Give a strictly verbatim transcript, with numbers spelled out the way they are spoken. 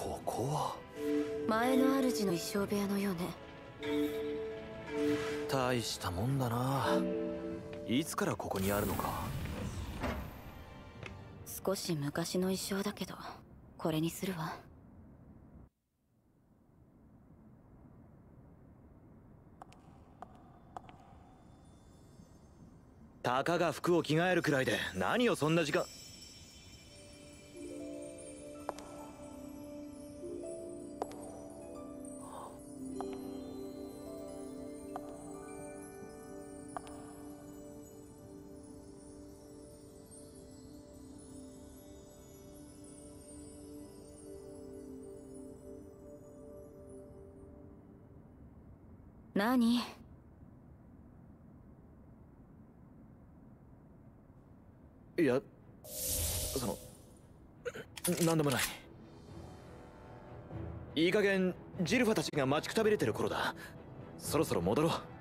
ここは前の主の衣装部屋のようね。 大したもんだな。いつからここにあるのか。 少し昔の衣装だけどこれにするわ。 たかが服を着替えるくらいで何をそんな時間。 何？ いや、その何でもない。いい加減ジルファたちが待ちくたびれてる頃だ。そろそろ戻ろう。